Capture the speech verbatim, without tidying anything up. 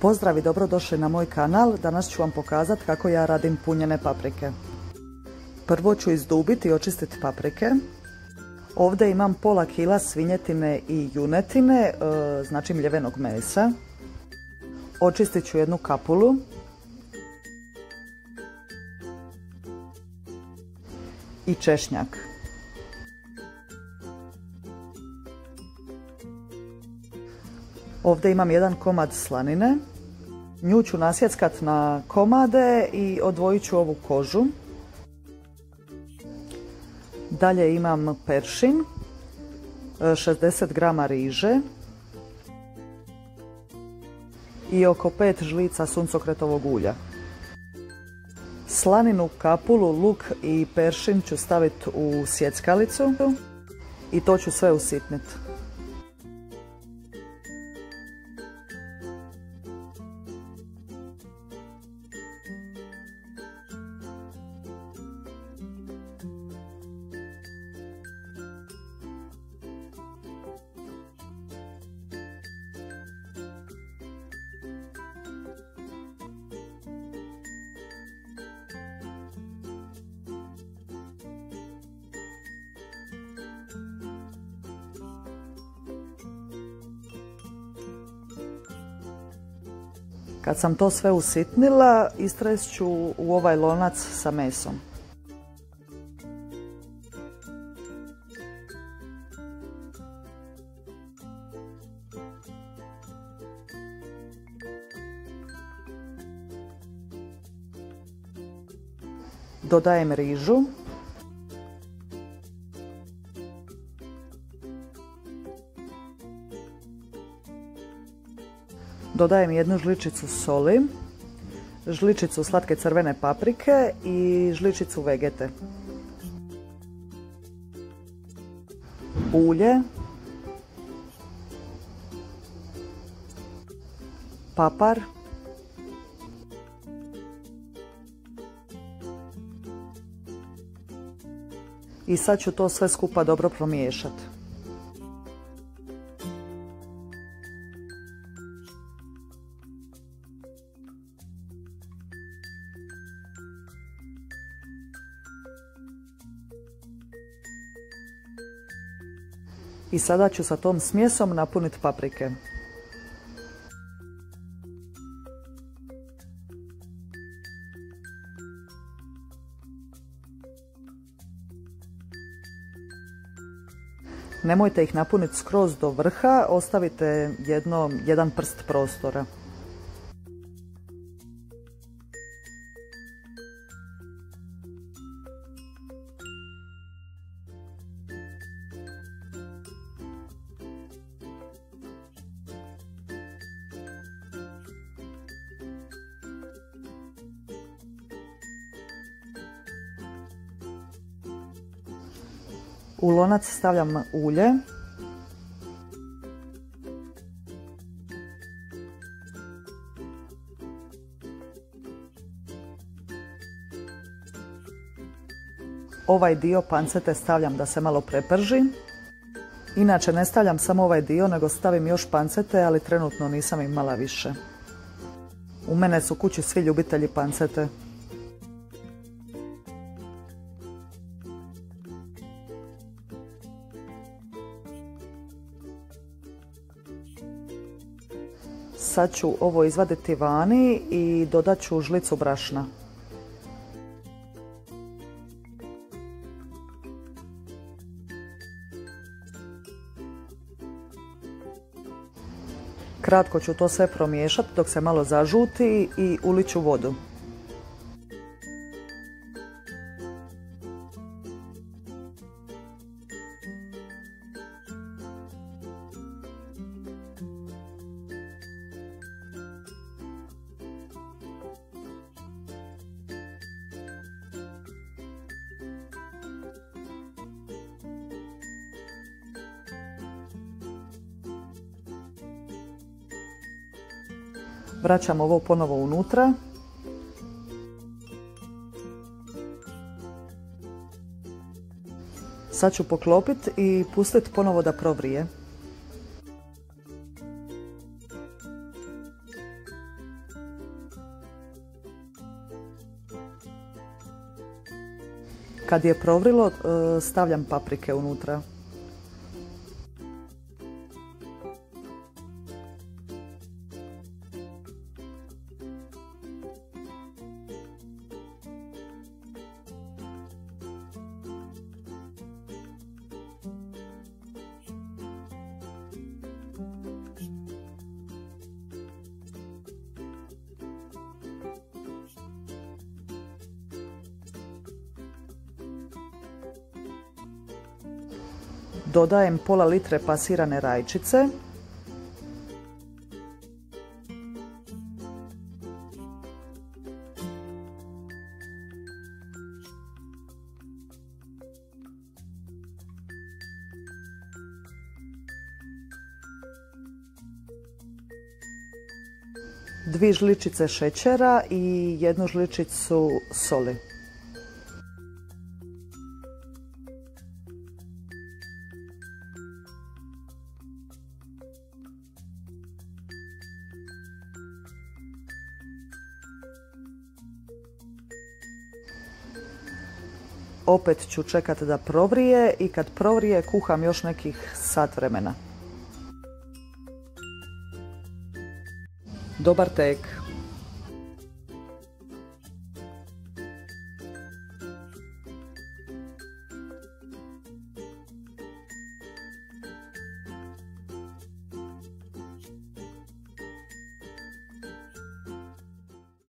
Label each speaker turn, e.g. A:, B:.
A: Pozdrav i dobrodošli na moj kanal. Danas ću vam pokazati kako ja radim punjene paprike. Prvo ću izdubiti i očistiti paprike. Ovdje imam pola kila svinjetine i junetine, znači mljevenog mesa. Očistit ću jednu kapulu. I češnjak. Ovdje imam jedan komad slanine. Nju ću nasjeckat na komade i odvojit ću ovu kožu. Dalje imam peršin, šezdeset grama riže i oko pet žlica suncokretovog ulja. Slaninu, kapulu, luk i peršin ću staviti u sjeckalicu i to ću sve usitniti. Kad sam to sve usitnila, istrest ću u ovaj lonac sa mesom. Dodajem rižu. Dodajem jednu žličicu soli, žličicu slatke crvene paprike i žličicu vegete. Ulje, papar, i sad ću to sve skupa dobro promiješati. I sada ću sa tom smjesom napuniti paprike. Nemojte ih napuniti skroz do vrha, ostavite jedno, jedan prst prostora. U lonac stavljam ulje. Ovaj dio pancete stavljam da se malo preprži. Inače ne stavljam samo ovaj dio, nego stavim još pancete, ali trenutno nisam imala više. U mene su kući svi ljubitelji pancete. Sad ću ovo izvaditi vani i dodat ću žlicu brašna. Kratko ću to sve promiješati dok se malo zažuti i ulit ću vodu. Vraćam ovo ponovo unutra. Sad ću poklopiti i pustiti ponovo da provrije. Kad je provrilo, stavljam paprike unutra. Dodajem pola litre pasirane rajčice. Dvije žličice šećera i jednu žličicu soli. Opet ću čekati da provrije i kad provrije kuham još nekih sat vremena. Dobar tek!